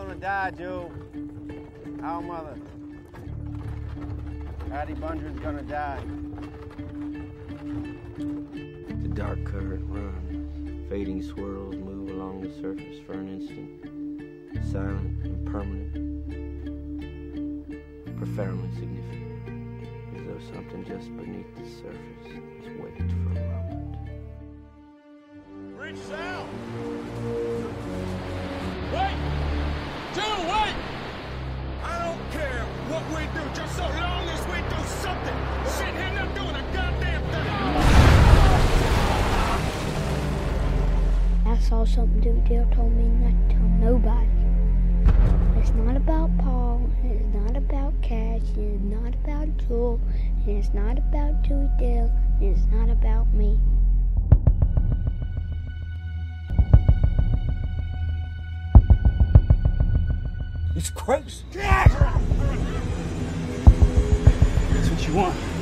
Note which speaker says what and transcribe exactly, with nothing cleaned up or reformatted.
Speaker 1: gonna die, Joe. Our mother. Addie Bundra's gonna die.
Speaker 2: The dark current runs, fading swirls move along the surface for an instant, silent and permanent, profoundly significant, as though something just beneath the surface is waiting for a moment.
Speaker 3: Reach south! Wait! Joe, wait! I don't care what we do, just so long as we do something. We're sitting here not doing a goddamn thing.
Speaker 4: I saw something Duke Dale told me not to tell nobody. It's not about Paul, it's not about Cash, it's not about Joel, and it's not about Dewey Dale, and it's not about me.
Speaker 3: It's crazy.
Speaker 5: That's what you want.